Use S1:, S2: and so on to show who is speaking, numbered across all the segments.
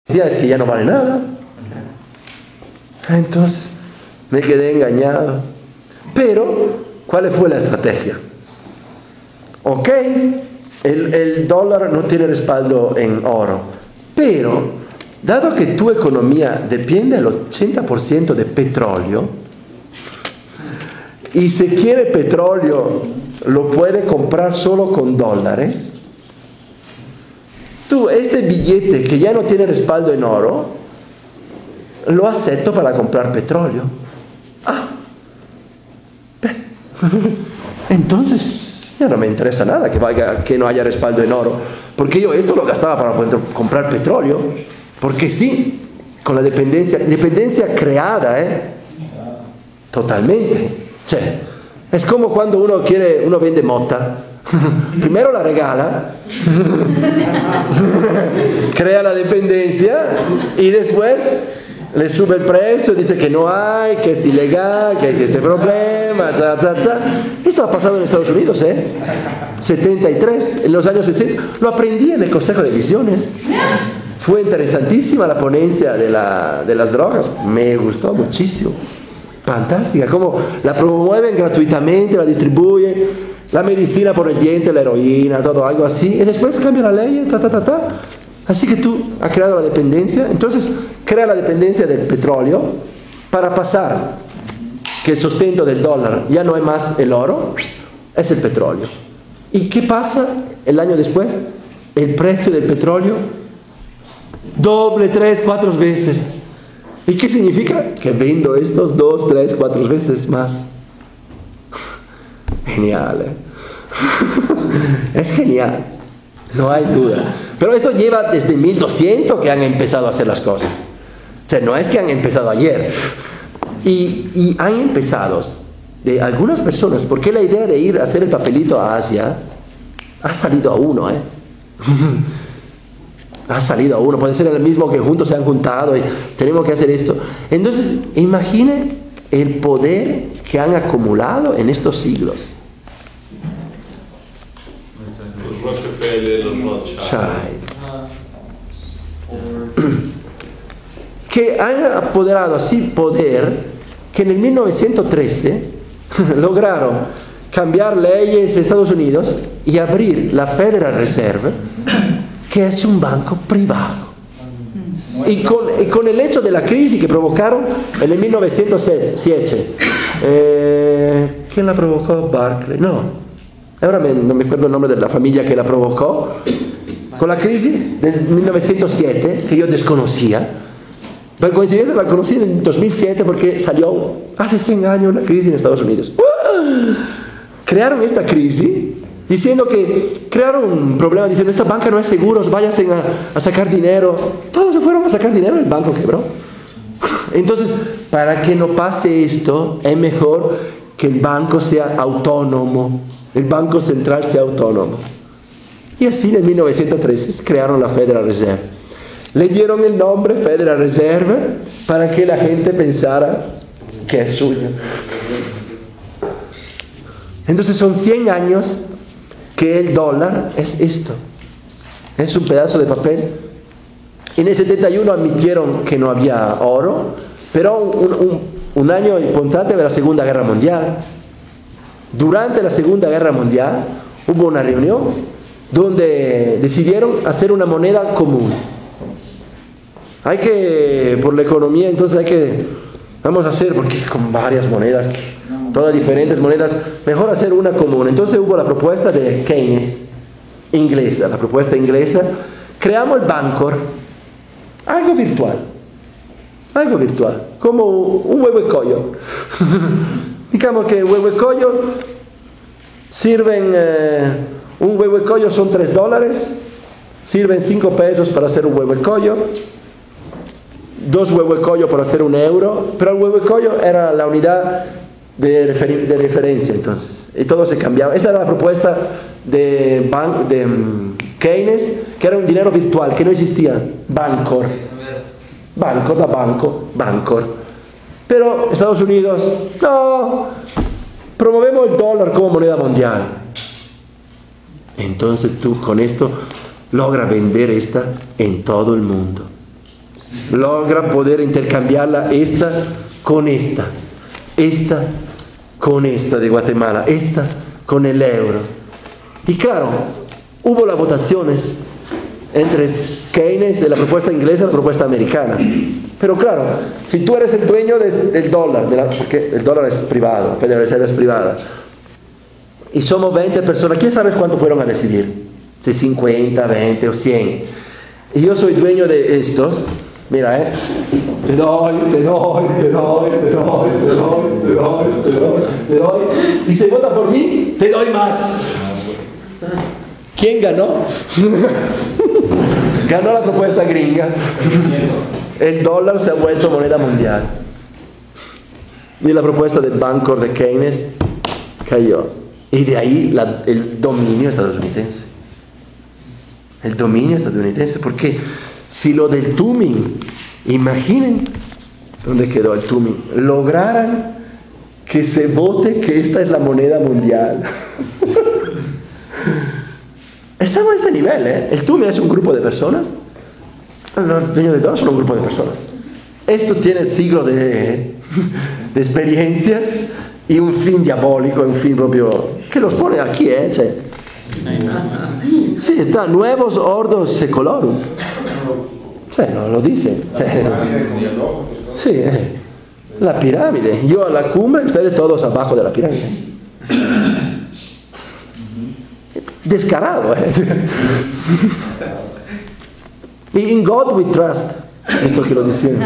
S1: es que ya no vale nada. Entonces me quedé engañado. Pero, ¿cuál fue la estrategia? Ok, el dólar no tiene respaldo en oro, pero dado que tu economía depende al 80% de petróleo, y si quiere petróleo lo puede comprar solo con dólares, tú este billete que ya no tiene respaldo en oro lo acepto para comprar petróleo. Entonces ya no me interesa nada que no haya respaldo en oro, porque yo esto lo gastaba para poder comprar petróleo, porque sí, con la dependencia creada, totalmente. Es como cuando uno vende mota, primero la regala, crea la dependencia y después le sube el precio, dice que no hay, que es ilegal, que hay este problema, Esto ha pasado en Estados Unidos, 73, en los años 60. Lo aprendí en el Consejo de Visiones. Fue interesantísima la ponencia de las drogas. Me gustó muchísimo. Fantástica, como la promueven gratuitamente, la distribuyen, la medicina por el diente, la heroína, todo algo así, y después cambia la ley, Así que tú has creado la dependencia, entonces crea la dependencia del petróleo para pasar que el sustento del dólar ya no es más el oro, es el petróleo. ¿Y qué pasa el año después? El precio del petróleo doble, 3, 4 veces. ¿Y qué significa? Que vendo estos 2, 3, 4 veces más. Genial, Es genial, no hay duda. Pero esto lleva desde 1200 que han empezado a hacer las cosas. O sea, no es que han empezado ayer. Y han empezado de algunas personas, porque la idea de ir a hacer el papelito a Asia ha salido a uno, Ha salido a uno, puede ser el mismo que juntos se han juntado y tenemos que hacer esto. Entonces, imagine el poder que han acumulado en estos siglos.
S2: Los Rockefeller, los Rothschild.
S1: Que han apoderado así poder que en el 1913 lograron cambiar leyes en Estados Unidos y abrir la Federal Reserve, que es un banco privado. Y con el hecho de la crisis que provocaron en el 1907, ¿quién la provocó? Barclay, no, ahora no me acuerdo el nombre de la familia que la provocó. Con la crisis de 1907, que yo desconocía, por coincidencia la conocí en 2007 porque salió hace 100 años la crisis en Estados Unidos. Crearon esta crisis diciendo que crearon un problema, diciendo esta banca no es segura, váyanse a sacar dinero. Todos se fueron a sacar dinero, el banco quebró. Entonces, para que no pase esto, es mejor que el banco sea autónomo, el Banco Central sea autónomo. Y así en 1913 crearon la Federal Reserve. Le dieron el nombre Federal Reserve para que la gente pensara que es suya. Entonces son 100 años que el dólar es esto, es un pedazo de papel. En el 71 admitieron que no había oro, pero un año importante de la Segunda Guerra Mundial. Durante la Segunda Guerra Mundial hubo una reunión donde decidieron hacer una moneda común. Por la economía, entonces vamos a hacer, porque con varias monedas, todas diferentes monedas, mejor hacer una común. Entonces hubo la propuesta de Keynes, inglesa, creamos el Bancor, algo virtual, como un huevo de collo. Digamos que el huevo de collo sirven, un huevo de collo son $3, sirven 5 pesos para hacer un huevo de collo, 2 huevos de collo para hacer €1, pero el huevo de collo era la unidad de referencia entonces, y todo se cambiaba. Esta era la propuesta de Keynes, que era un dinero virtual, que no existía, Bancor. Pero Estados Unidos, no, promovemos el dólar como moneda mundial. Entonces tú con esto logras vender esta en todo el mundo. logra poder intercambiarla esta con esta con esta de Guatemala, esta con el euro. Y claro, hubo las votaciones entre Keynes, la propuesta inglesa y la propuesta americana. Pero claro, si tú eres el dueño del dólar, porque el dólar es privado, la Federal Reserve es privada, y somos 20 personas, ¿quién sabe cuánto fueron a decidir? Si 50, 20 o 100. Y yo soy dueño de estos, mira, te doy, y si vota por mí, te doy más. ¿Quién ganó? Ganó la propuesta gringa. El dólar se ha vuelto moneda mundial. Y la propuesta del banco de Keynes cayó. Y de ahí el dominio estadounidense. El dominio estadounidense. Porque si lo del Turing, imaginen dónde quedó el Turing, lograran que se vote que esta es la moneda mundial. Estamos a este nivel, ¿eh? El Turing es un grupo de personas. Los dueños de todos son un grupo de personas. Esto tiene siglos de experiencias y un fin diabólico, un fin propio que los pone aquí, ¿eh? Cioè. Sí, está nuevos ordos secolorum. Cioè, no, lo dice. Cioè, sí, la pirámide. Yo a la cumbre, ustedes todos abajo de la pirámide. Descarado, ¿eh? Y in God we trust. Esto que lo diciendo.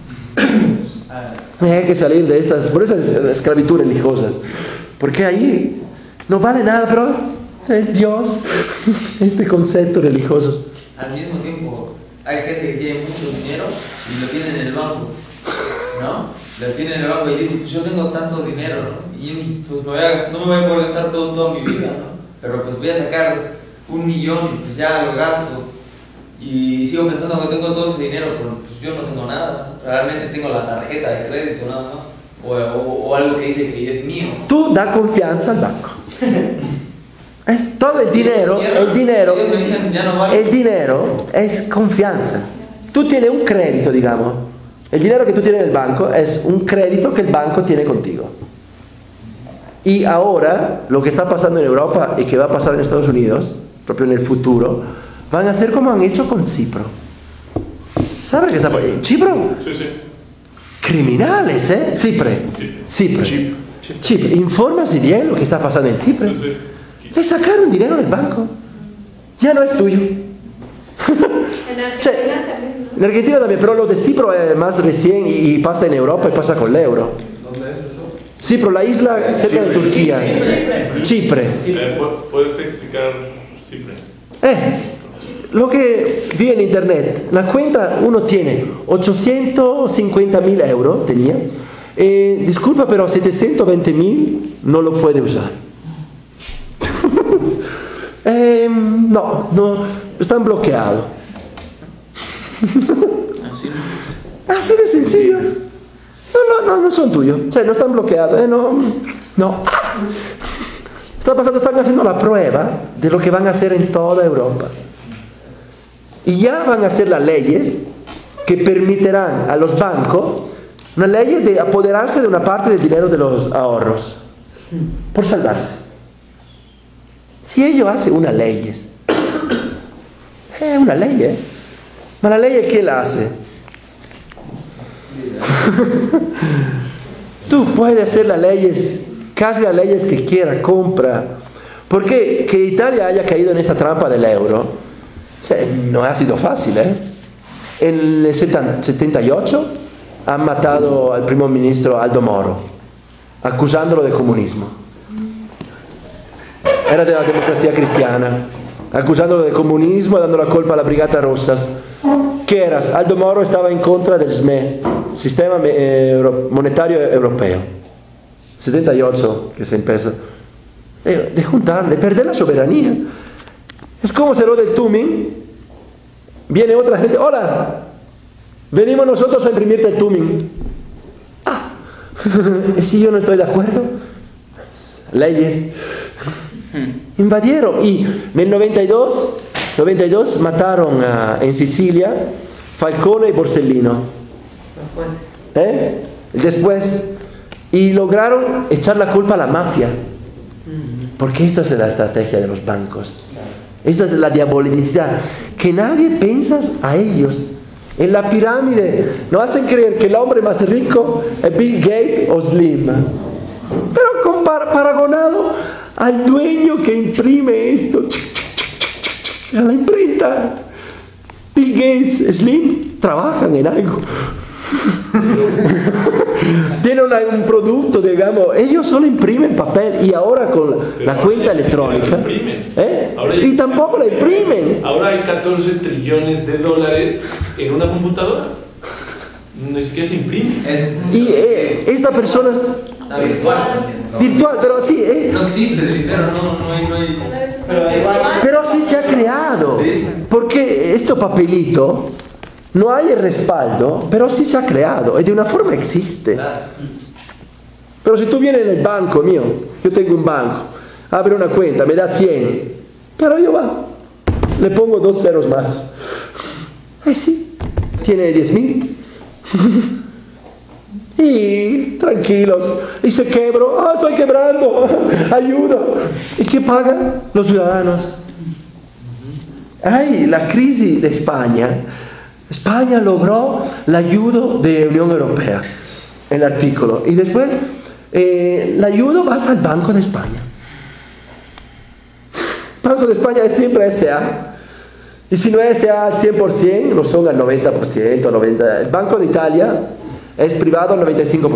S1: Hay que salir de estas. Por eso es esclavitud religiosas. Porque ahí no vale nada, pero Dios, este concepto religioso.
S3: Al mismo tiempo, hay gente que tiene mucho dinero y lo tiene en el banco, ¿no? Lo tiene en el banco y dice, pues yo tengo tanto dinero, ¿no? Y pues no me voy a poder gastar toda mi vida, ¿no? Pero pues voy a sacar 1 millón y pues ya lo gasto. Y sigo pensando que tengo todo ese dinero, pero pues yo no tengo nada. Realmente tengo la tarjeta de crédito nada más. O algo que dice que es mío.
S1: Tú da confianza al banco. Es todo el dinero, el dinero es confianza. Tú tienes un crédito, digamos. El dinero que tú tienes en el banco es un crédito que el banco tiene contigo. Y ahora, lo que está pasando en Europa y que va a pasar en Estados Unidos, propio en el futuro, van a ser como han hecho con Cipro. ¿Saben qué está pasando? ¿Cipro?
S2: Sí, sí.
S1: Criminales, ¿eh? Cipre. Chipre. Infórmase bien lo que está pasando en Cipre.
S2: Sí, sí.
S1: Le sacaron dinero del banco. Ya no es tuyo.
S4: En Argentina también, ¿no?
S1: En Argentina también, pero lo de Cipro es más recién y pasa en Europa y pasa con el euro.
S5: ¿Dónde es eso?
S1: Cipro, la isla cerca de Turquía. Chipre.
S2: ¿Puedes explicar Chipre?
S1: Lo que vi en internet, la cuenta uno tiene 850.000 euros, tenía. Disculpa, pero 720.000 no lo puede usar. No, están bloqueados. Así de sencillo. No son tuyos. O sea, no están bloqueados. No. Están haciendo la prueba de lo que van a hacer en toda Europa. Y ya van a hacer las leyes que permitirán a los bancos una ley de apoderarse de una parte del dinero de los ahorros por salvarse. Si ellos hacen una ley, es una ley, ¿eh? ¿Ma la ley quién la hace? Tú puedes hacer las leyes, casi las leyes que quieras, compra. Porque que Italia haya caído en esta trampa del euro, o sea, no ha sido fácil, ¿eh? En el 78 han matado al primer ministro Aldo Moro, acusándolo de comunismo. Era de la democracia cristiana, acusándolo de comunismo y dando la culpa a la Brigata Rossas. ¿Qué eras? Aldo Moro estaba en contra del SME, Sistema Monetario Europeo. 78 que se empieza. De juntar, de perder la soberanía. Es como se lo del Turing. Viene otra gente, hola, venimos nosotros a imprimirte el Turing. ¿Y si yo no estoy de acuerdo? Leyes. Invadieron y en el 92 mataron en Sicilia Falcone y Borsellino. Después. Y lograron echar la culpa a la mafia. Porque esta es la estrategia de los bancos. Esta es la diabolicidad. Que nadie piensa a ellos. En la pirámide nos hacen creer que el hombre más rico es Bill Gates o Slim. Pero paragonado al dueño que imprime esto. A la imprenta. Bill Gates, Slim, trabajan en algo. Tienen un producto, digamos, ellos solo imprimen papel y ahora con la cuenta electrónica y tampoco la imprimen.
S2: Ahora hay 14 trillones de dólares en una computadora, ni siquiera se imprime.
S1: Y esta persona virtual, pero sí
S3: no existe el dinero, no hay.
S1: Pero sí se ha creado, porque este papelito no hay el respaldo, pero sí se ha creado y de una forma existe. Pero si tú vienes en el banco mío, yo tengo un banco, abre una cuenta, me da 100, pero yo le pongo 2 ceros más. Sí, tiene 10.000. Y tranquilos, y se quebró, estoy quebrando, ayuda. ¿Y qué pagan los ciudadanos? La crisis de España logró la ayuda de la Unión Europea, el artículo, y después la ayuda va al Banco de España. El Banco de España es siempre SA, y si no es SA al 100%, lo son al 90%, 90%. El Banco de Italia es privado al 95%.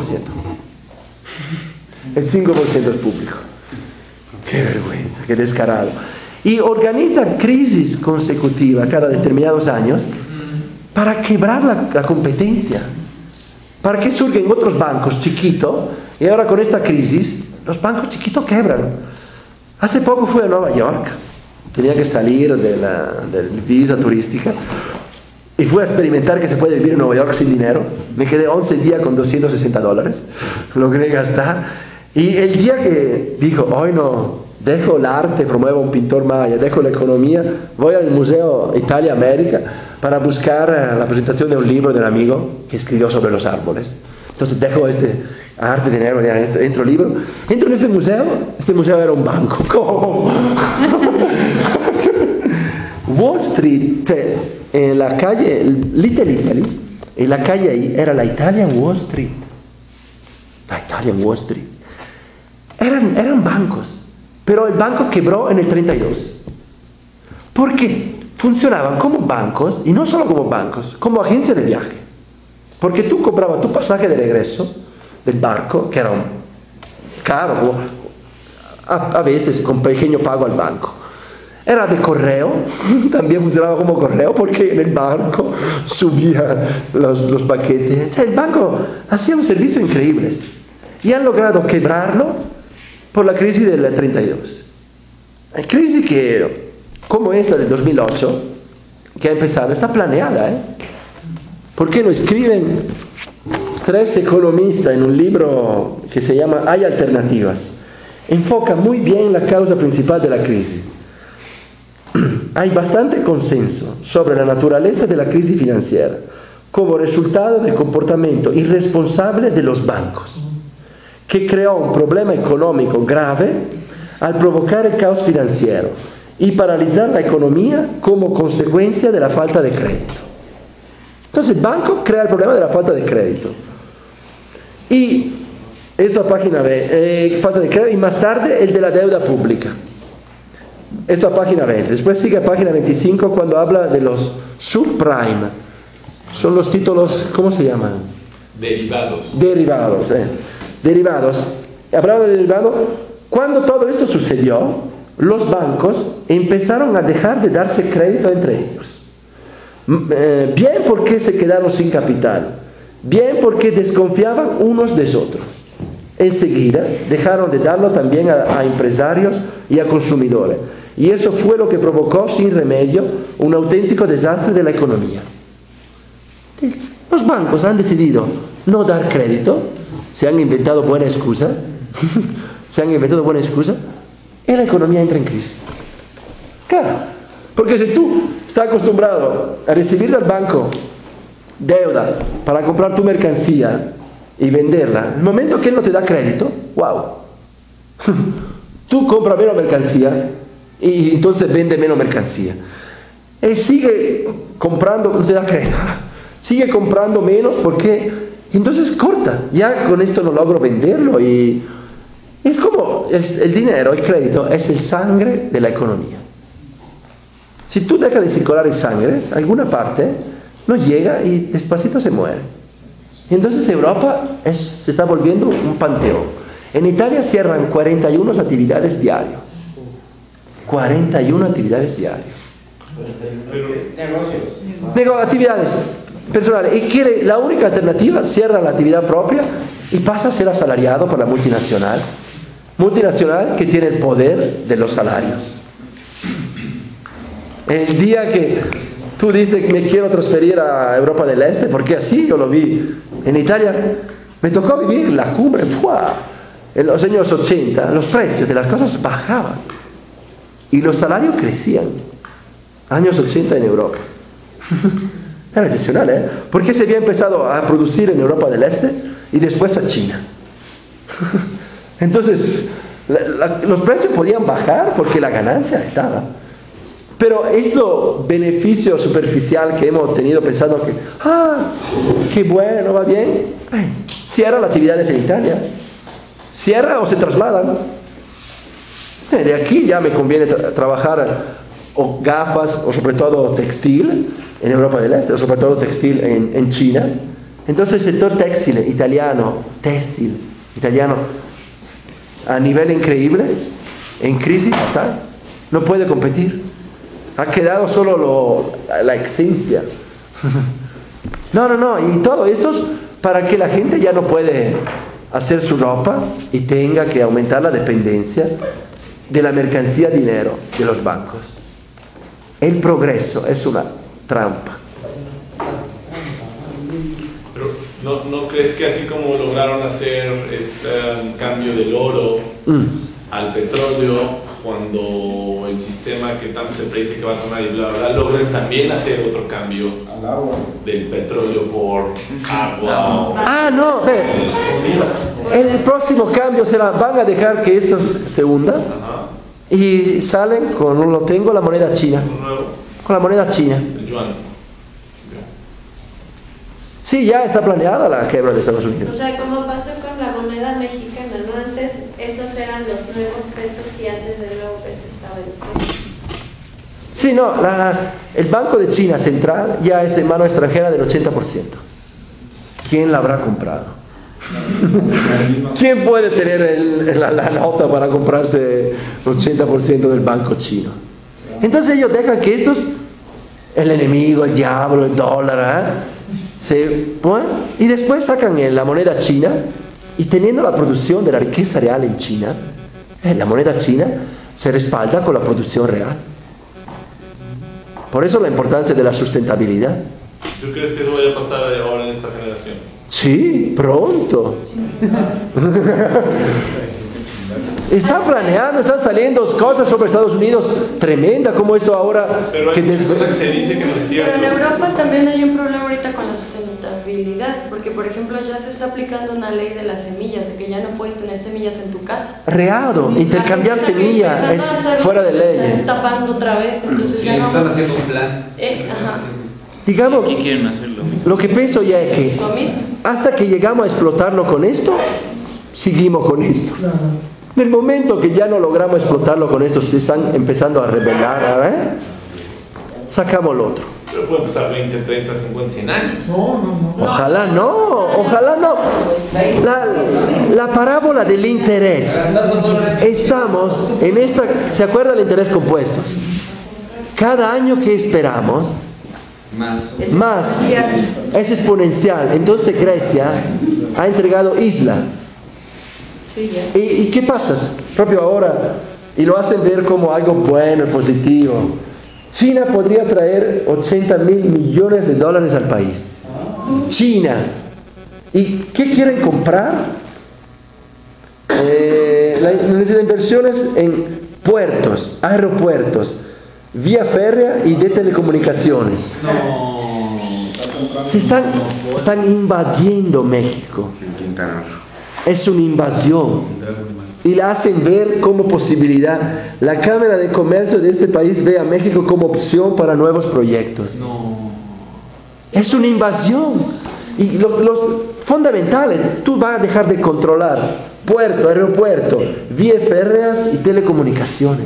S1: El 5% es público. Qué vergüenza, qué descarado. Y organiza crisis consecutivas cada determinados años para quebrar la competencia, para que surgen otros bancos chiquitos, y ahora con esta crisis los bancos chiquitos quebran. Hace poco fui a Nueva York, tenía que salir de visa turística y fui a experimentar que se puede vivir en Nueva York sin dinero. Me quedé 11 días con $260, logré gastar, y el día que dijo, hoy no, dejo el arte, promuevo un pintor maya, dejo la economía, voy al Museo Italia-América para buscar la presentación de un libro del amigo que escribió sobre los árboles. Entonces dejo este arte de negro, entro el libro, entro en este museo era un banco. ¿Cómo? Wall Street, en la calle Little Italy, en la calle ahí era la Italian Wall Street. La Italian Wall Street. Eran bancos, pero el banco quebró en el 32. ¿Por qué? Funcionaban como bancos, y no solo como bancos, como agencia de viaje. Porque tú comprabas tu pasaje de regreso del barco, que era caro, a veces con pequeño pago al banco. Era de correo, también funcionaba como correo, porque en el barco subía los paquetes. El banco hacía un servicio increíble. Y han logrado quebrarlo por la crisis del 32. La crisis que, como esta del 2008, que ha empezado, está planeada. ¿Por qué no escriben 3 economistas en un libro que se llama Hay alternativas? Enfoca muy bien la causa principal de la crisis. Hay bastante consenso sobre la naturaleza de la crisis financiera como resultado del comportamiento irresponsable de los bancos, que creó un problema económico grave al provocar el caos financiero y paralizar la economía como consecuencia de la falta de crédito. Entonces el banco crea el problema de la falta de crédito. Y esta página B, falta de crédito, y más tarde el de la deuda pública. Esto a página 20. Después sigue a página 25 cuando habla de los subprime. Son los títulos, ¿cómo se llaman?
S2: Derivados.
S1: Derivados. Hablando de derivados, cuando todo esto sucedió, los bancos empezaron a dejar de darse crédito entre ellos. Bien porque se quedaron sin capital, bien porque desconfiaban unos de otros. Enseguida dejaron de darlo también a empresarios y a consumidores. Y eso fue lo que provocó sin remedio un auténtico desastre de la economía. Los bancos han decidido no dar crédito, se han inventado buena excusa, y la economía entra en crisis. Claro, porque si tú estás acostumbrado a recibir del banco deuda para comprar tu mercancía y venderla, el momento que él no te da crédito, wow, tú compras menos mercancías y entonces vende menos mercancía. Él sigue comprando, no te da crédito, sigue comprando menos porque entonces corta, ya con esto no logro venderlo. Y es como el dinero, el crédito es el sangre de la economía. Si tú dejas de circular el sangre, alguna parte no llega y despacito se muere. Y entonces Europa se está volviendo un panteón. En Italia cierran 41 actividades diarias. 41 actividades diarias. Actividades personales. Y quiere, la única alternativa, cierra la actividad propia y pasa a ser asalariado por la multinacional. Multinacional que tiene el poder de los salarios. El día que tú dices que me quiero transferir a Europa del Este, porque así yo lo vi en Italia, me tocó vivir la cumbre. En los años 80 los precios de las cosas bajaban y los salarios crecían. Años 80 en Europa. Era excepcional, ¿eh? Porque se había empezado a producir en Europa del Este y después a China. Entonces los precios podían bajar porque la ganancia estaba. Pero eso beneficio superficial que hemos tenido pensando que, qué bueno, va bien, cierra las actividades en Italia, cierra o se trasladan. De aquí ya me conviene trabajar o gafas o sobre todo textil en Europa del Este, o sobre todo textil en China. Entonces el sector textil italiano a nivel increíble, en crisis total, no puede competir. Ha quedado solo la esencia. No, y todo esto es para que la gente ya no puede hacer su ropa y tenga que aumentar la dependencia de la mercancía dinero de los bancos. El progreso es una trampa.
S2: Pero ¿no crees que así como lograron hacer este cambio del oro al petróleo, cuando el sistema que tanto se predice que va a tomar y bla, bla, logren también hacer otro cambio del petróleo por agua?
S1: No, el próximo cambio será, van a dejar que esto se hunda y salen con, la moneda china. Con la moneda china.
S2: El yuan.
S1: Sí, ya está planeada la quiebra de Estados Unidos.
S4: O sea, como pasó con la moneda mexicana, ¿no? Antes esos eran los nuevos pesos y antes del nuevo peso estaba el peso.
S1: Sí, no, el Banco de China Central ya es en mano extranjera del 80%. ¿Quién la habrá comprado? ¿Quién puede tener la nota para comprarse el 80% del banco chino? Entonces ellos dejan que estos, el enemigo, el diablo, el dólar, y después sacan la moneda china y teniendo la producción de la riqueza real en China, la moneda china se respalda con la producción real. Por eso la importancia de la sustentabilidad.
S2: ¿Tú crees que eso vaya a pasar ahora en esta generación?
S1: Sí, pronto. Están planeando, están saliendo cosas sobre Estados Unidos tremendas como esto ahora.
S2: Pero hay muchas cosas que se dice que no es cierto.
S5: Pero en Europa también hay un problema ahorita con la sustentabilidad, porque por ejemplo ya se está aplicando una ley de las semillas, de que ya no puedes tener semillas en tu casa.
S1: Reado, intercambiar semillas es fuera de ley.
S5: Están tapando otra vez, entonces
S3: Sí,
S5: ya no
S3: están
S5: vamos-
S3: haciendo un plan.
S1: Digamos,
S6: Aquí quieren hacer lo mismo.
S1: lo que pienso ya es que
S5: lo mismo.
S1: hasta que llegamos a explotarlo con esto, seguimos con esto. En el momento que ya no logramos explotarlo con esto, se están empezando a rebelar, sacamos lo otro.
S2: Pero puede pasar 20, 30, 50, 100 años.
S1: Ojalá no. La parábola del interés. Estamos en esta, ¿se acuerda del interés compuesto? Cada año que esperamos, más es exponencial. Entonces Grecia ha entregado isla. ¿Y qué pasa? Propio ahora, y lo hacen ver como algo bueno, positivo. China podría traer 80.000 millones de dólares al país. China. ¿Y qué quieren comprar? Las inversiones en puertos, aeropuertos, vía férrea y de telecomunicaciones. están invadiendo México. Es una invasión. Y la hacen ver como posibilidad. La Cámara de Comercio de este país ve a México como opción para nuevos proyectos. Es una invasión. Y los fundamentales, tú vas a dejar de controlar puerto, aeropuerto, vías férreas y telecomunicaciones.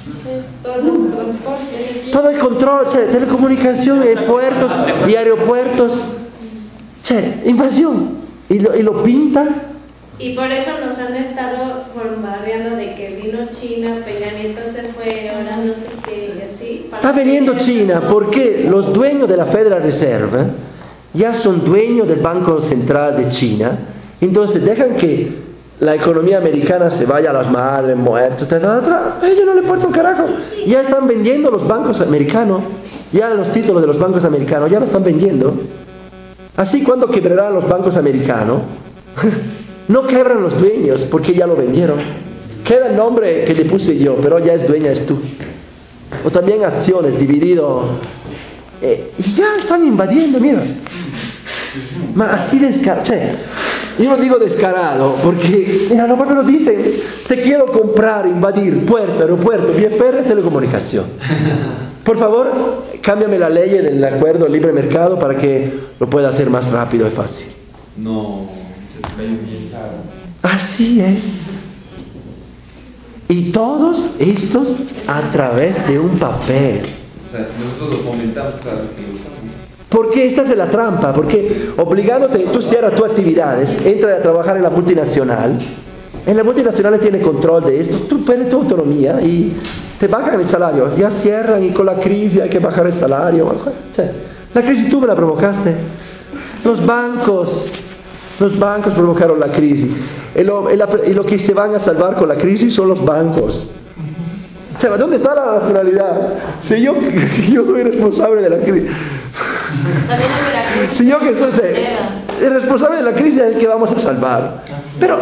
S1: Todo el control, telecomunicaciones, puertos y aeropuertos. Invasión. Y lo pintan.
S4: Y por eso nos han estado bombardeando de que vino China, Peña Nieto se fue, ahora no sé qué, y así.
S1: Está viniendo China porque los dueños de la Federal Reserve ya son dueños del Banco Central de China. Entonces dejan que la economía americana se vaya a las madres, muertos, a ellos no les importa un carajo. Ya están vendiendo los bancos americanos, ya los títulos de los bancos americanos, ya lo están vendiendo. Así cuando quebrarán los bancos americanos, no quebran los dueños porque ya lo vendieron. Queda el nombre que le puse yo, pero ya es dueña, es tú. O también acciones, dividido. Y ya están invadiendo, mira. Así descarado. Yo no digo descarado, porque, mira, los propios lo dicen. Te quiero comprar, invadir, puerto, aeropuerto, vía férrea, telecomunicación. Por favor, cámbiame la ley del acuerdo de libre mercado para que lo pueda hacer más rápido y fácil. Así es. Y todos estos a través de un papel.
S3: O sea, nosotros lo fomentamos cada vez que lo usamos.
S1: Porque esta es la trampa, porque obligándote, tú cierras tus actividades, entras a trabajar en la multinacional. En la multinacional tiene control de esto, tú tienes tu autonomía y te bajan el salario. Ya cierran y con la crisis hay que bajar el salario. La crisis tú me la provocaste. Los bancos provocaron la crisis. Y lo que se van a salvar con la crisis son los bancos. ¿Dónde está la nacionalidad? Si yo soy responsable de la crisis. Si yo que soy el responsable de la crisis es el que vamos a salvar. Pero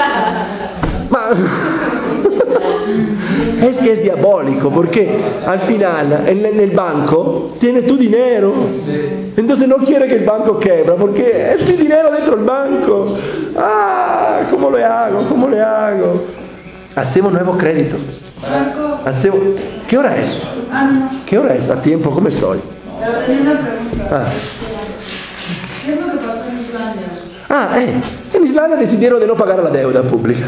S1: es que es diabólico, porque al final en el banco tiene tu dinero. Entonces no quiere que el banco quebra porque es mi dinero dentro del banco. ¿Cómo le hago? Hacemos nuevos créditos. ¿Qué hora es? ¿Qué hora es? ¿A tiempo? ¿Cómo estoy?
S6: Pero tenía una pregunta. ¿Qué es lo que pasó en Islandia?
S1: En Islandia decidieron de no pagar la deuda pública.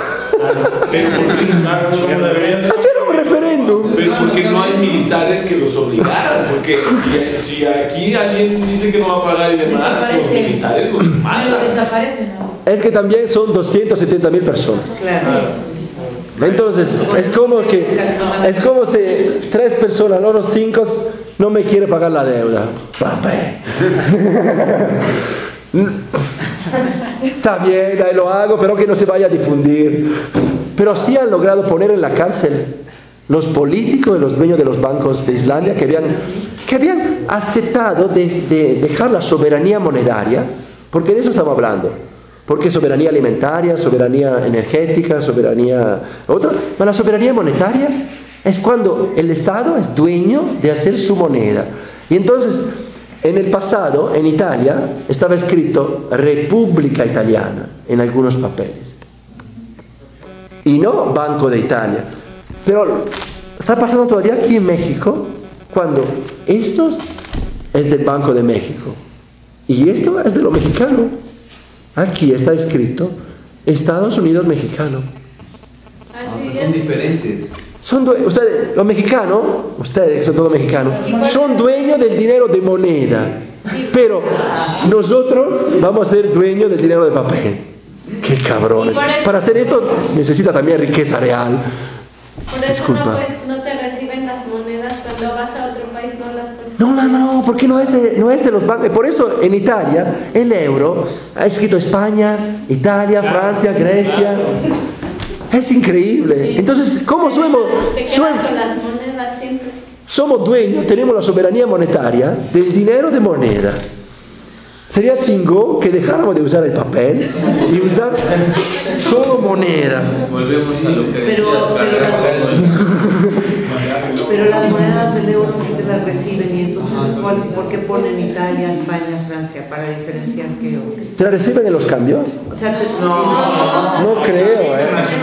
S1: Hicieron un referéndum.
S2: Pero porque no hay militares que los obligaran, porque si aquí alguien dice que no va a pagar y demás, los militares los matan.
S5: Desaparecen, ¿no?
S1: Es que también son 270.000 personas.
S5: Claro.
S1: Entonces, es como si 3 personas, no los 5, no me quiere pagar la deuda. Está bien, ahí lo hago, pero que no se vaya a difundir. Pero sí han logrado poner en la cárcel los políticos y los dueños de los bancos de Islandia que habían aceptado de dejar la soberanía monetaria, porque de eso estamos hablando. Porque soberanía alimentaria, soberanía energética, soberanía otra. Pero la soberanía monetaria es cuando el Estado es dueño de hacer su moneda. Y entonces, en el pasado, en Italia, estaba escrito República Italiana en algunos papeles. Y no Banco de Italia. Pero está pasando todavía aquí en México, cuando esto es del Banco de México. Y esto es de lo mexicano. Aquí está escrito Estados Unidos mexicano.
S3: Son diferentes.
S1: Ustedes, los mexicanos, ustedes son todos mexicanos, son dueños del dinero de moneda. Pero nosotros vamos a ser dueños del dinero de papel. ¡Qué cabrones! Para hacer esto necesita también riqueza real.
S4: Por eso no te reciben las monedas cuando vas a otro país, no las puedes.
S1: No, porque no es de los bancos. Por eso en Italia el euro ha escrito España, Italia, Francia, Grecia. Es increíble. Entonces, ¿cómo somos?
S4: Te quedas con las monedas siempre.
S1: Somos dueños, tenemos la soberanía monetaria del dinero de moneda. Sería chingón que dejáramos de usar el papel y usar solo moneda.
S3: Volvemos a lo que decías,
S6: Pero las monedas de euro
S7: las reciben y entonces ¿por qué ponen Italia, España, Francia para diferenciar qué otros?
S1: ¿Te la reciben en los cambios?
S7: O sea,
S1: No creo,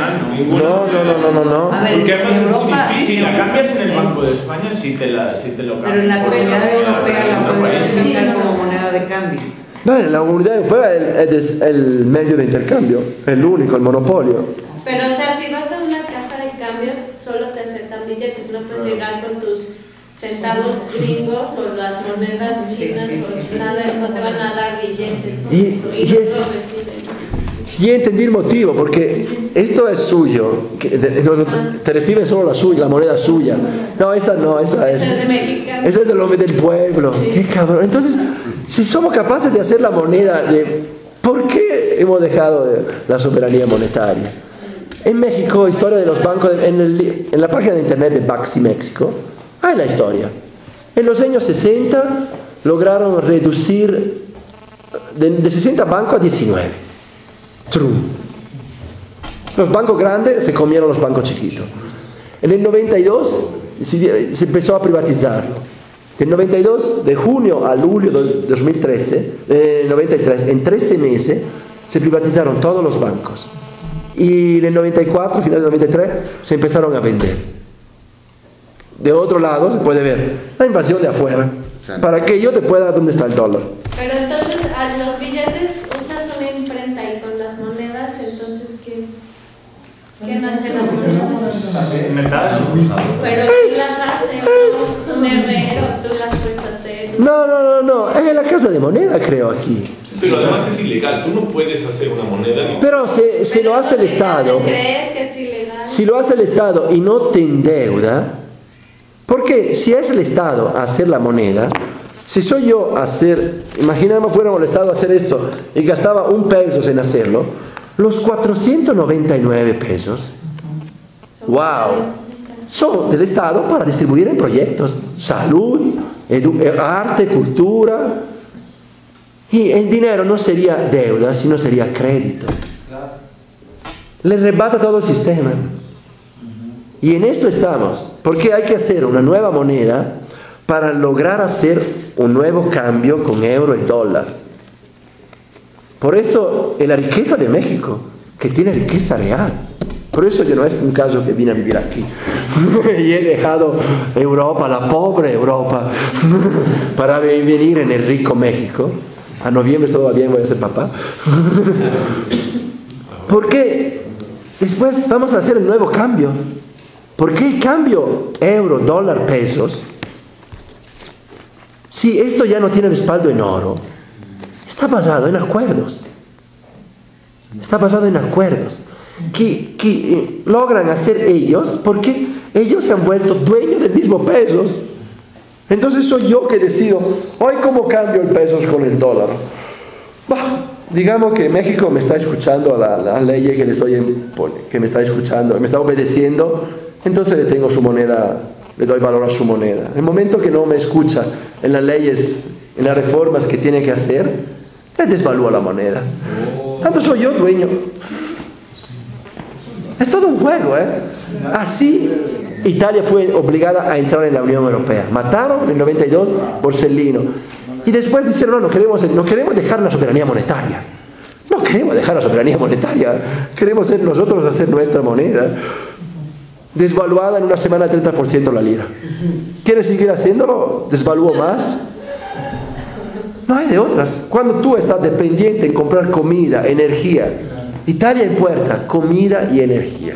S1: No.
S7: A ver,
S2: porque además es muy difícil.
S8: Si la cambias en el Banco de España, sí te lo cambian.
S7: pero en la Comunidad Europea la puedes utilizar como moneda de cambio.
S1: Bueno, la Comunidad Europea es el medio de intercambio, el único, el monopolio.
S4: Pero, o sea, si vas a una casa de cambio, solo te aceptan billetes, no puedes llegar con tus centavos gringos o las monedas chinas o nada, no te van a dar billetes, ¿no? Y no lo reciben.
S1: Y entendí el motivo, porque esto es suyo, te reciben solo la suya, la moneda suya. No, esta es
S4: de mexicano.
S1: Esta es del pueblo. Sí. Qué cabrón. Entonces, si somos capaces de hacer la moneda ¿por qué hemos dejado la soberanía monetaria? En México, historia de los bancos, en la página de internet de Baxi México, hay la historia. En los años 60 lograron reducir de 60 bancos a 19. True. Los bancos grandes se comieron los bancos chiquitos. En el 92 se empezó a privatizarlo. Del 92, de junio a julio de 93, en 13 meses se privatizaron todos los bancos. Y en el 94, final del 93, se empezaron a vender. De otro lado se puede ver la invasión de afuera, para que yo te pueda dar dónde está el dólar.
S4: Pero entonces a los billetes usas una imprenta y con las monedas, entonces ¿qué nacen las monedas?
S8: Metal.
S4: Pero si las hace un herrero, tú las puedes hacer.
S1: No, es en la casa de moneda, creo, aquí.
S2: Pero además es ilegal, tú no puedes hacer una moneda.
S1: Pero si lo hace el Estado,
S4: creer que es ilegal.
S1: Si lo hace el Estado y no te endeuda, porque si es el Estado a hacer la moneda, si soy yo a hacer, imaginemos fuéramos el Estado a hacer esto y gastaba $1 en hacerlo, los 499 pesos, wow, son del Estado para distribuir en proyectos, salud, arte, cultura. Y el dinero no sería deuda, sino sería crédito. Le rebata todo el sistema. Y en esto estamos. Porque hay que hacer una nueva moneda para lograr hacer un nuevo cambio con euro y dólar. Por eso, en la riqueza de México, que tiene riqueza real. Por eso yo no es un caso que vine a vivir aquí. Y he dejado Europa, la pobre Europa, para venir en el rico México. A noviembre todo bien, voy a ser papá. Porque después vamos a hacer el nuevo cambio. Porque el cambio euro, dólar, pesos, si esto ya no tiene respaldo en oro, está basado en acuerdos. Está basado en acuerdos que logran hacer ellos porque ellos se han vuelto dueños del mismo pesos. Entonces soy yo que decido, hoy cómo cambio el peso con el dólar. Bah, digamos que México me está escuchando a la ley que me está escuchando, me está obedeciendo, entonces le tengo su moneda, le doy valor a su moneda. En el momento que no me escucha en las leyes, en las reformas que tiene que hacer, le desvalúa la moneda. Tanto soy yo dueño. Es todo un juego, ¿eh? Así Italia fue obligada a entrar en la Unión Europea. Mataron en el 92 Borsellino. Y después dijeron, no queremos dejar la soberanía monetaria. No queremos dejar la soberanía monetaria. Queremos ser nosotros hacer nuestra moneda. Desvaluada en una semana 30% la lira. ¿Quieres seguir haciéndolo? ¿Desvalúo más? No hay de otras. Cuando tú estás dependiente en comprar comida, energía, Italia importa comida y energía.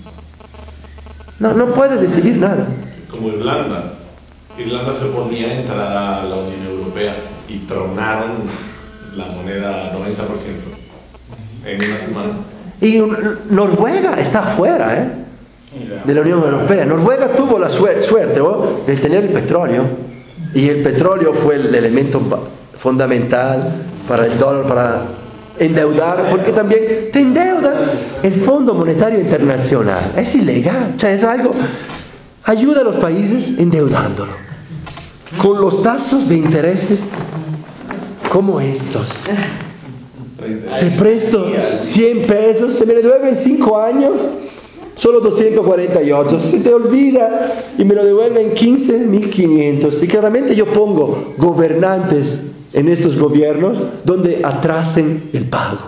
S1: No puede decidir nada.
S2: Como Irlanda. Irlanda se oponía a entrar a la Unión Europea y tronaron la moneda 90% en una semana.
S1: Y Noruega está fuera, de la Unión Europea. Noruega tuvo la suerte de tener el petróleo. Y el petróleo fue el elemento fundamental para el dólar, para endeudar, porque también te endeuda el Fondo Monetario Internacional. Es ilegal, o sea, es algo, ayuda a los países endeudándolo con los tasas de intereses como estos. Te presto 100 pesos, se me devuelven 5 años Solo 248. Se te olvida y me lo devuelven 15.500. Y claramente yo pongo gobernantes en estos gobiernos donde atrasen el pago.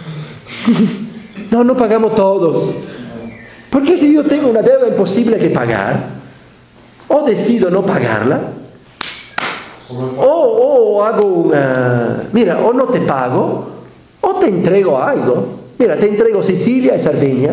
S1: No pagamos todos. Porque si yo tengo una deuda imposible que pagar, o decido no pagarla, o hago una... Mira, o no te pago, o te entrego algo. Mira, te entrego Sicilia y Sardinia,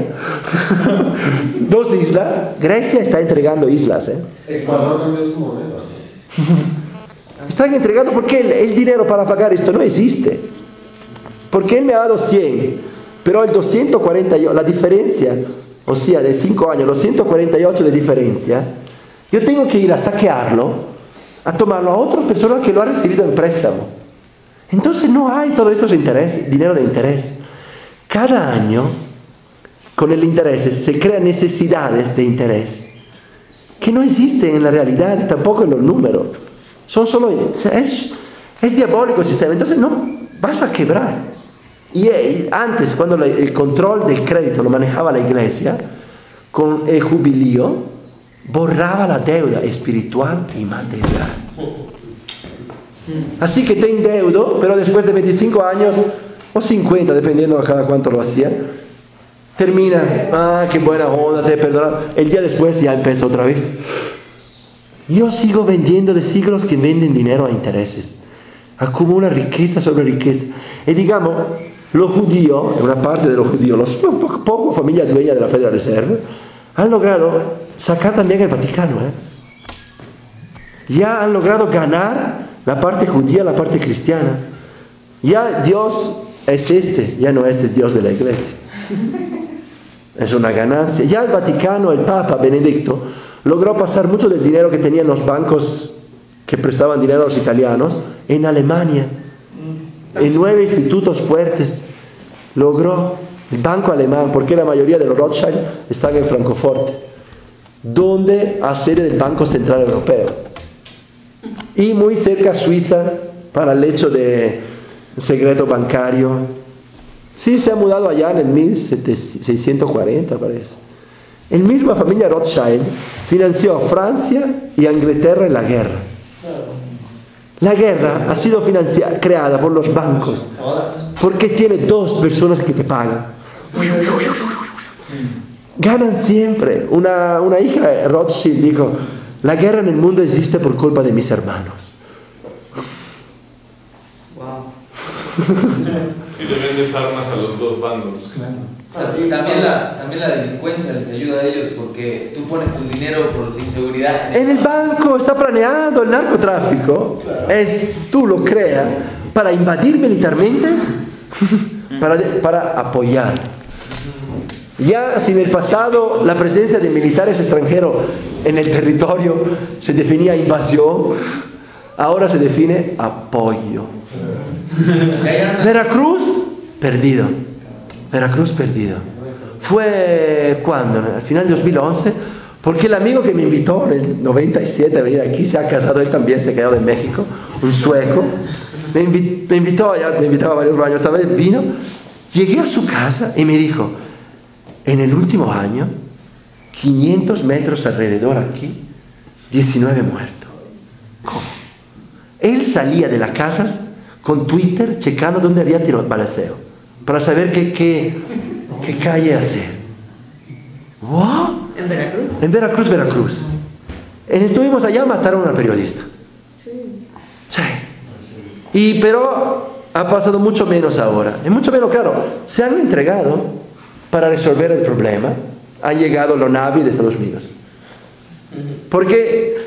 S1: 2 islas. Grecia está entregando islas.
S9: Ecuador cambió su moneda.
S1: Están entregando porque el dinero para pagar esto no existe. Porque él me ha dado 100, pero el 248, la diferencia, o sea, de 5 años, los 148 de diferencia, yo tengo que ir a saquearlo, a tomarlo a otra persona que lo ha recibido en préstamo. Entonces no hay todo esto de interés, dinero de interés. Cada año, con el interés, se crean necesidades de interés que no existen en la realidad y tampoco en los números. Son solo... Es diabólico el sistema. Entonces no, vas a quebrar. Y antes, cuando el control del crédito lo manejaba la iglesia, con el jubileo, borraba la deuda espiritual y material. Así que te endeudo, pero después de 25 años... o 50, dependiendo de cada cuánto lo hacía, termina, qué buena onda, te he perdonado. El día después ya empezó otra vez. Yo sigo vendiendo de siglos que venden dinero a intereses. Acumula riqueza sobre riqueza. Y digamos, los judíos, una parte de los judíos, poco familia dueña de la Federal Reserve, han logrado sacar también el Vaticano. Ya han logrado ganar la parte judía, la parte cristiana. Ya Dios... ya no es el Dios de la iglesia. Es una ganancia. Ya el Vaticano, el Papa Benedicto, logró pasar mucho del dinero que tenían los bancos que prestaban dinero a los italianos en Alemania. En 9 institutos fuertes logró el banco alemán, porque la mayoría de los Rothschild están en Francoforte, donde hay sede del Banco Central Europeo. Y muy cerca Suiza, para el hecho de secreto bancario. Sí, se ha mudado allá en el 1640, parece. La misma familia Rothschild financió a Francia y a Inglaterra en la guerra. La guerra ha sido creada por los bancos, porque tiene 2 personas que te pagan. Ganan siempre. Una hija de Rothschild dijo: la guerra en el mundo existe por culpa de mis hermanos.
S2: Y le vendes armas a los 2 bandos.
S3: Y también la delincuencia les ayuda a ellos, porque tú pones tu dinero por sin seguridad.
S1: En el banco está planeado el narcotráfico. Tú lo creas para invadir militarmente, para apoyar. Ya si en el pasado la presencia de militares extranjeros en el territorio se definía invasión, ahora se define apoyo. Veracruz perdido. Fue cuando, al final de 2011, porque el amigo que me invitó en el 97 a venir aquí se ha casado, él también se ha quedado en México, un sueco, me invitaba a varios años, esta vez vino, llegué a su casa y me dijo: en el último año, 500 metros alrededor aquí, 19 muertos. ¿Cómo? Él salía de la casa con Twitter checando dónde había tirado balaceo, para saber qué calle hacer. ¿Wow?
S7: ¿En Veracruz?
S1: En Veracruz. Estuvimos allá, mataron a una periodista. Sí. Pero ha pasado mucho menos ahora. Y mucho menos, claro, se han entregado para resolver el problema. Ha llegado lo Navy de Estados Unidos. Porque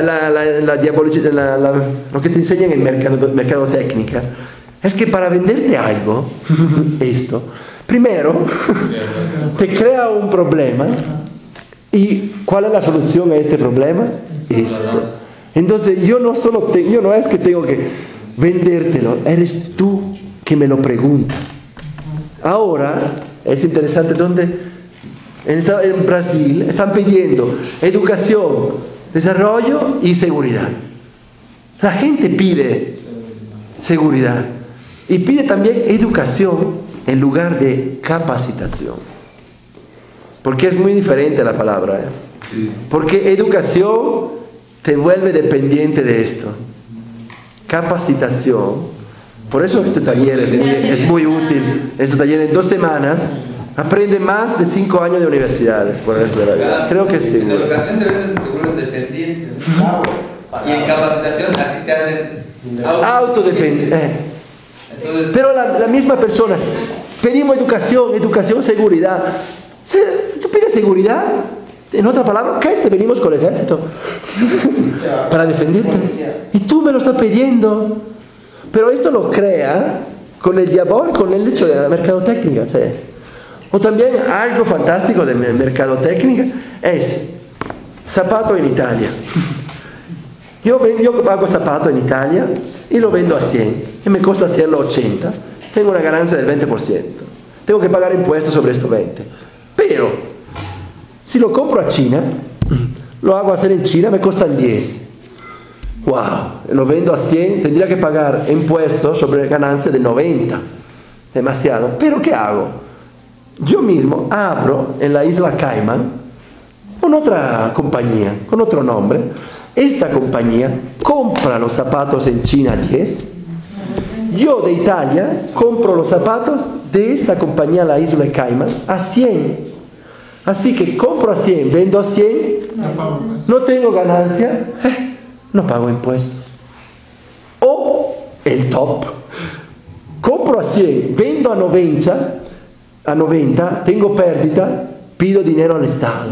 S1: lo que te enseñan en mercadotecnia es que para venderte algo, primero te crea un problema. ¿Y cuál es la solución a este problema? Esto. Entonces yo no es que tengo que vendértelo, eres tú que me lo preguntas. Ahora es interesante donde en Brasil están pidiendo educación, desarrollo y seguridad. La gente pide seguridad y pide también educación en lugar de capacitación. porque es muy diferente la palabra.
S3: Sí.
S1: Porque educación te vuelve dependiente de esto. Capacitación. Por eso este taller es muy útil. Este taller en 2 semanas aprende más de 5 años de universidades por el resto de la vida. Creo que sí.
S3: En educación te vuelven dependientes. Y en capacitación a ti te hacen
S1: autodependiente. Pero la misma persona, pedimos educación, seguridad. Si tú pides seguridad, en otra palabra, ¿qué? Te venimos con el ejército para defenderte. Y tú me lo estás pidiendo. Pero esto lo crea con el diablo, con el hecho de la mercadotecnia. ¿Sí? O también algo fantástico de mercadotecnia es zapato en Italia. Yo pago zapato en Italia y lo vendo a 100 y me cuesta hacerlo 80. Tengo una ganancia del 20%. Tengo que pagar impuestos sobre estos 20. Pero si lo compro a China, lo hago hacer en China, me cuesta el 10. ¡Wow! Lo vendo a 100, tendría que pagar impuestos sobre ganancia de 90. Demasiado. ¿Pero qué hago? Yo mismo abro en la isla Caimán con otra compañía, con otro nombre. Esta compañía compra los zapatos en China a 10. Yo de Italia compro los zapatos de esta compañía, la isla Caimán, a 100. Así que compro a 100, vendo a 100, no tengo ganancia, no pago impuestos. O el top, compro a 100, vendo a 90, tengo pérdida, pido dinero al Estado.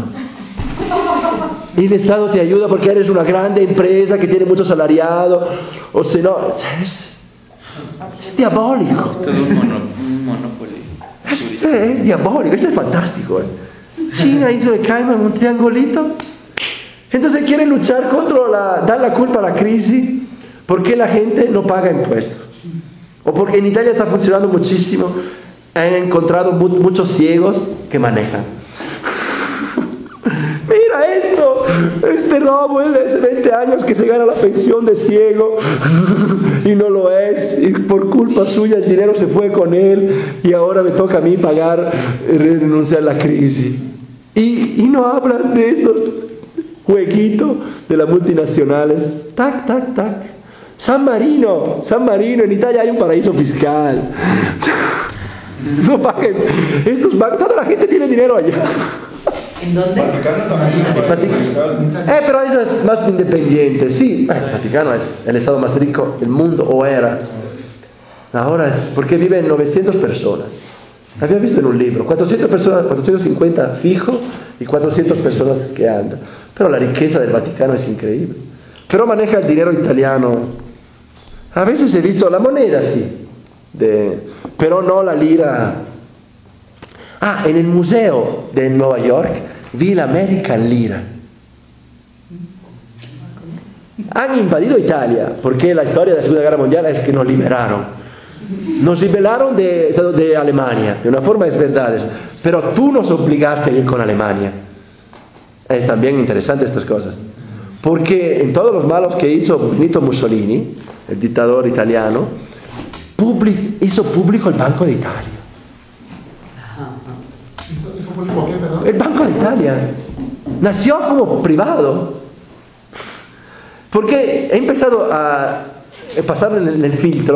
S1: Y el Estado te ayuda porque eres una grande empresa que tiene mucho salariado. O si no, es diabólico.
S3: Es todo un monopolio.
S1: Es diabólico, esto es fantástico. China hizo de Caimán un triangulito. Entonces quieren luchar contra dar la culpa a la crisis porque la gente no paga impuestos. O porque en Italia está funcionando muchísimo. Han encontrado muchos ciegos que manejan. Mira esto, este robo es de hace 20 años que se gana la pensión de ciego y no lo es, y por culpa suya el dinero se fue con él y ahora me toca a mí pagar, renunciar a la crisis. Y no hablan de estos jueguitos de las multinacionales. Tac, tac, tac. San Marino, en Italia hay un paraíso fiscal. No paguen estos bancos, toda la gente tiene dinero allá.
S7: ¿En dónde?
S9: Vaticano también.
S1: Pero eso es más independiente. Sí, el Vaticano es el estado más rico del mundo, o era. Ahora es porque viven 900 personas. Había visto en un libro, 400 personas, 450 fijo y 400 personas que andan. Pero la riqueza del Vaticano es increíble. Pero maneja el dinero italiano. A veces he visto la moneda, sí, pero no la lira. En el museo de Nueva York vi la American Lira. Han invadido Italia porque la historia de la Segunda Guerra Mundial es que nos liberaron. Nos liberaron de Alemania, de una forma es verdad, pero tú nos obligaste a ir con Alemania. Es también interesante estas cosas. Porque en todos los malos que hizo Benito Mussolini, el dictador italiano, hizo público el Banco de Italia. El Banco de Italia nació como privado porque he empezado a pasar en el filtro,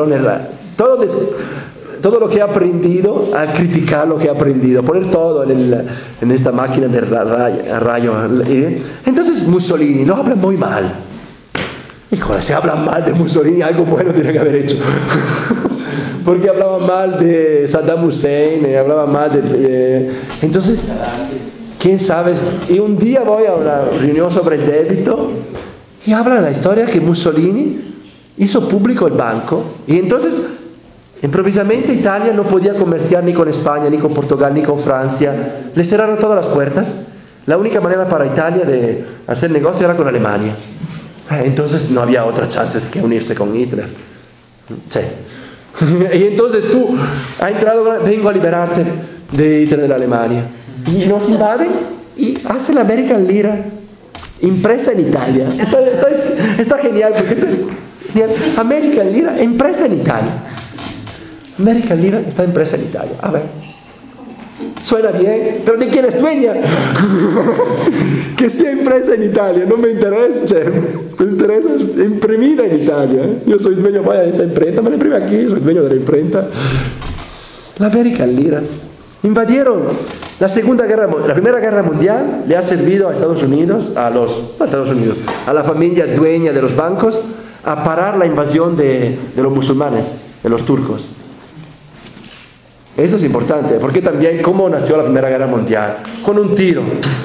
S1: todo lo que he aprendido, a criticar lo que he aprendido, poner todo en esta máquina de rayo. Entonces Mussolini lo habla muy mal. Híjole, se habla mal de Mussolini, algo bueno tiene que haber hecho. Porque hablaba mal de Saddam Hussein, hablaba mal de... Entonces, ¿quién sabe? Y un día voy a una reunión sobre el débito y habla la historia que Mussolini hizo público el banco y entonces, improvisamente Italia no podía comerciar ni con España, ni con Portugal, ni con Francia. Le cerraron todas las puertas. La única manera para Italia de hacer negocio era con Alemania. Entonces no había otra chance que unirse con Hitler. Sí. Y entonces tú has entrado, vengo a liberarte de Hitler de la Alemania. Y nos invaden y hace la American Lira impresa en Italia. Está genial porque está genial. American Lira impresa en Italia. American Lira está impresa en Italia. A ver. suena bien, pero ¿de quién es dueña? Que sea impresa en Italia, no me interesa, me interesa imprimida en Italia. Yo soy dueño de esta imprenta, me la imprime aquí, soy dueño de la imprenta. La American Lira. Invadieron la Primera Guerra Mundial, le ha servido a Estados Unidos, a la familia dueña de los bancos, a parar la invasión de los musulmanes, de los turcos. Esto es importante, porque también cómo nació la Primera Guerra Mundial, con un tiro.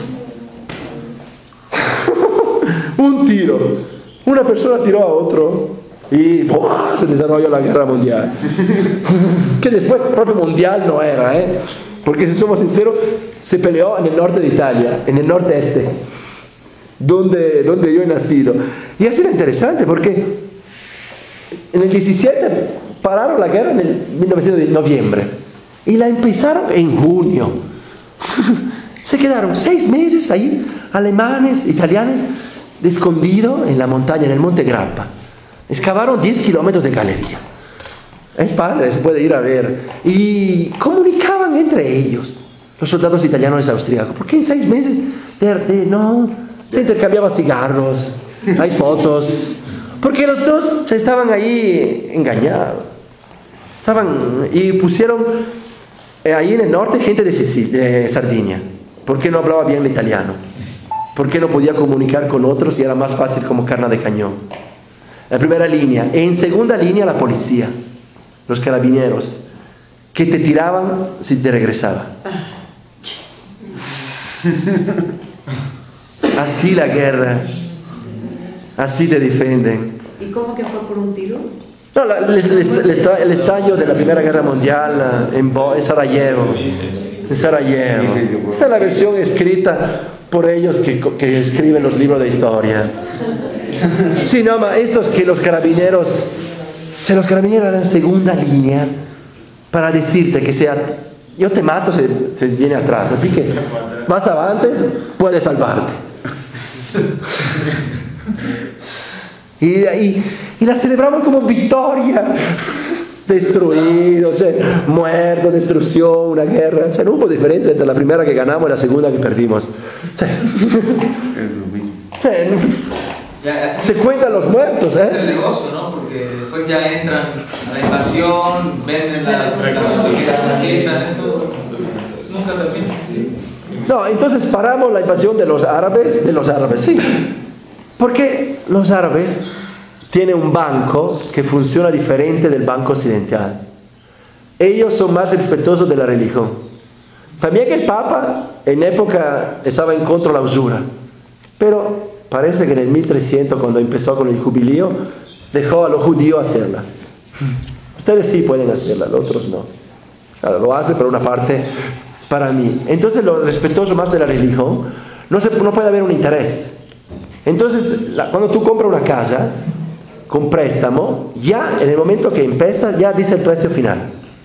S1: Un tiro. Una persona tiró a otro y ¡buah! Se desarrolló la Guerra Mundial. Que después propio mundial no era, porque si somos sinceros, se peleó en el norte de Italia, en el norte-este, donde yo he nacido. Y así era interesante, porque en el 17 pararon la guerra en el 1900 de noviembre. Y la empezaron en junio. Se quedaron 6 meses ahí, alemanes, italianos, de escondido en la montaña, en el Monte Grappa. Excavaron 10 kilómetros de galería. Es padre, se puede ir a ver. Y comunicaban entre ellos, los soldados italianos y austríacos. Porque en 6 meses no, se intercambiaban cigarros, hay fotos. Porque los dos se estaban ahí engañados. Y pusieron ahí en el norte gente de Sardinia, porque no hablaba bien el italiano, porque no podía comunicar con otros y era más fácil como carne de cañón. La primera línea. En segunda línea la policía, los carabineros, que te tiraban si te regresaba. Así la guerra, así te defienden.
S7: ¿Y cómo que fue por un tiro?
S1: No, el estallo de la Primera Guerra Mundial en Sarajevo. En Sarajevo. Esta es la versión escrita por ellos que escriben los libros de historia. Sí, no, estos que los carabineros eran segunda línea para decirte que yo te mato, se viene atrás. Así que más avantes, puedes salvarte. Y la celebraban como victoria. Destruido, muerto, destrucción, una guerra. No hubo diferencia entre la primera que ganamos y la segunda que perdimos. Se cuentan los muertos.
S3: Es el negocio, ¿no? Porque después ya entran a la invasión, venden las haciendas, esto nunca termina. ¿Sí?
S1: No, entonces paramos la invasión de los árabes, sí. Porque los árabes tienen un banco que funciona diferente del banco occidental. Ellos son más respetuosos de la religión. También que el Papa en época estaba en contra de la usura. Pero parece que en el 1300, cuando empezó con el jubileo, dejó a los judíos hacerla. Ustedes sí pueden hacerla, los otros no. Claro, lo hace por una parte para mí. Entonces lo respetuoso más de la religión, no puede haber un interés. Entonces, cuando tú compras una casa con préstamo, ya en el momento que empieza, ya dice el precio final.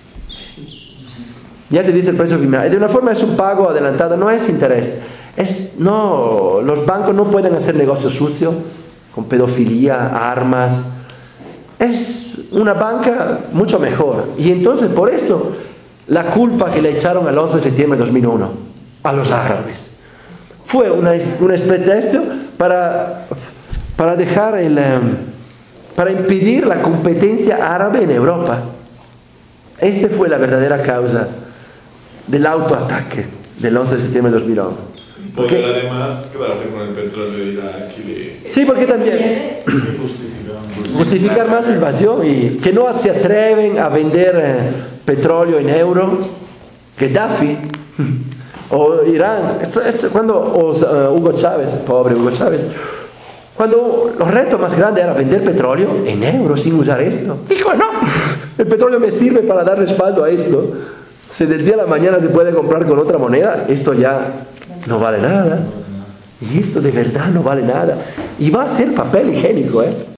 S1: Ya te dice el precio final. De una forma es un pago adelantado, no es interés. Los bancos no pueden hacer negocio sucio, con pedofilia, armas. Es una banca mucho mejor. Y entonces, por eso, la culpa que le echaron al 11 de septiembre de 2001 a los árabes fue un pretexto para dejar para impedir la competencia árabe en Europa. Esta fue la verdadera causa del autoataque del 11 de septiembre de 2001.
S2: Porque además quedarse con el petróleo de Irak y de...
S1: Sí, porque también justificar más invasión y que no se atreven a vender petróleo en euro. Gaddafi o Irán, Hugo Chávez, pobre Hugo Chávez, cuando los retos más grandes era vender petróleo en euros sin usar esto. Dijo, no, el petróleo me sirve para dar respaldo a esto. Si del día a la mañana se puede comprar con otra moneda, esto ya no vale nada. Y esto de verdad no vale nada. Y va a ser papel higiénico,